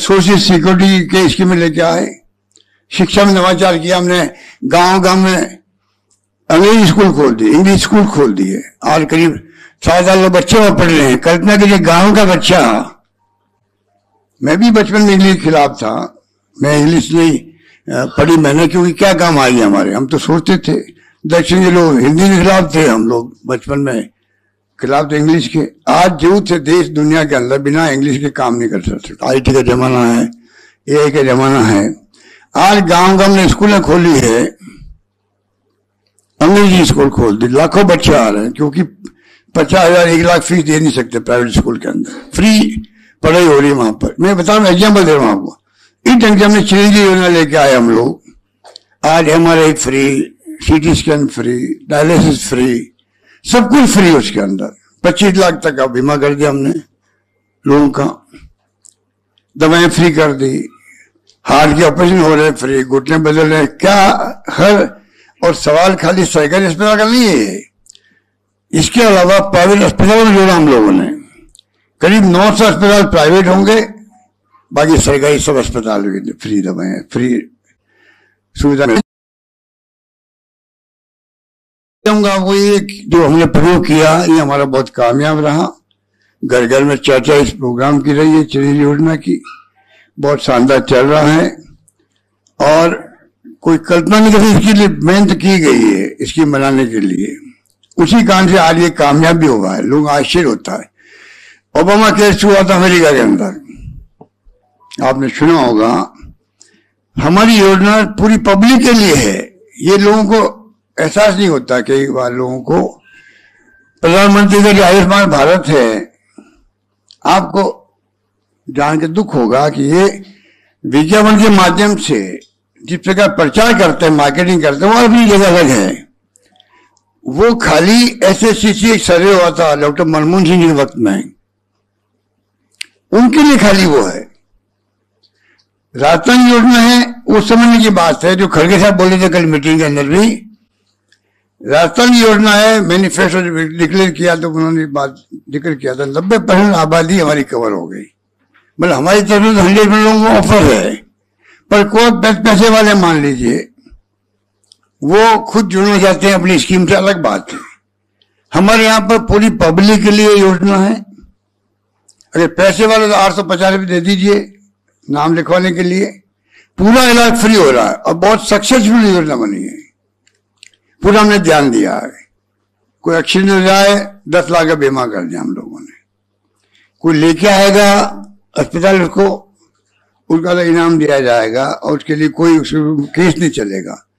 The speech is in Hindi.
सोशल सिक्योरिटी के स्कीम लेके आए, शिक्षा में नवाचार किया हमने, गांव गांव में अंग्रेजी स्कूल खोल दिए, इंग्लिश स्कूल खोल दिए, और करीब 4,000 लोग बच्चे वहां पढ़ रहे हैं। कल्पना कीजिए गांव का बच्चा, मैं भी बचपन में इंग्लिश के खिलाफ था, मैं इंग्लिश नहीं पढ़ी मैंने, क्योंकि क्या काम आई हमारे, हम तो सोचते थे दक्षिण के लोग हिंदी के खिलाफ थे, हम लोग बचपन में खिलाफ थे इंग्लिश के। आज जरूरत है देश दुनिया के अंदर बिना इंग्लिश के काम नहीं कर सकते, IT का जमाना है, AI का जमाना है। आज गांव गांव में स्कूलें खोली है, अंग्रेजी स्कूल खोल दी, लाखों बच्चे आ रहे हैं, क्योंकि 50,000 1 लाख फीस दे नहीं सकते प्राइवेट स्कूल के अंदर, फ्री पढ़ाई हो रही है वहां पर। मैं बता रहा हूँ, एग्जाम्पल दे रहा हूँ आपको। इस ढंग से हमने चिरंजीवी योजना लेके आए हम लोग, आज MRI free, CT scan free, dialysis free, सब कुछ फ्री उसके अंदर। 25 लाख तक का बीमा कर दिया हमने लोगों का, दवाएं फ्री कर दी, हार्ट के ऑपरेशन हो रहे फ्री, घुटने बदल रहे, क्या हर। और सवाल खाली सरकारी अस्पताल का नहीं है, इसके अलावा प्राइवेट अस्पतालों में जोड़ा हम लोगों ने। करीब 900 अस्पताल प्राइवेट होंगे, बाकी सरकारी सब अस्पताल फ्री दवाएं, फ्री सुविधा। वो एक जो हमने प्रयोग किया ये हमारा बहुत कामयाब रहा। घर घर में चर्चा इस प्रोग्राम की रही है, चिरंजीवी योजना की, बहुत शानदार चल रहा है। और कोई कल्पना नहीं करती, इसके लिए मेहनत की गई है इसकी मनाने के लिए। उसी कारण से आज ये कामयाब भी हुआ है, लोग आश्चर्य होता है। ओबामा केस हुआ था अमेरिका के अंदर, आपने सुना होगा। हमारी योजना पूरी पब्लिक के लिए है, ये लोगों को एहसास नहीं होता। कई बार लोगों को प्रधानमंत्री का जो आयुष्मान भारत है, आपको जान के दुख होगा कि ये विज्ञापन के माध्यम से जिस प्रकार प्रचार करते हैं, मार्केटिंग करते हैं, वो अपनी जगह अलग है। वो खाली SSCC एक सर्वे हुआ था डॉक्टर मनमोहन सिंह जी के वक्त में, उनके लिए खाली वो है। राजस्थान योजना है, वो समझने की बात है, जो खड़गे साहब बोले थे कल मीटिंग के अंदर भी। राजस्थान योजना है, मैनिफेस्टो डिक्लेयर किया तो उन्होंने बात जिक्र किया था, 90% आबादी हमारी कवर हो गई। मतलब हमारी तरफ से 100% लोगों को ऑफर है, पर कोई पैसे वाले मान लीजिए वो खुद जुड़ना चाहते हैं अपनी स्कीम से, अलग बात है। हमारे यहाँ पर पूरी पब्लिक के लिए योजना है। अगर पैसे वाले तो 850 रुपये दे दीजिए नाम लिखवाने के लिए, पूरा इलाज फ्री हो रहा है और बहुत सक्सेसफुल योजना बनी है। पूरा हमने ध्यान दिया है। कोई एक्सीडेंट हो जाए 10 लाख का बीमा कर दिया हम लोगों ने। कोई लेके आएगा अस्पताल, उसको उनका इनाम दिया जाएगा और उसके लिए कोई केस नहीं चलेगा।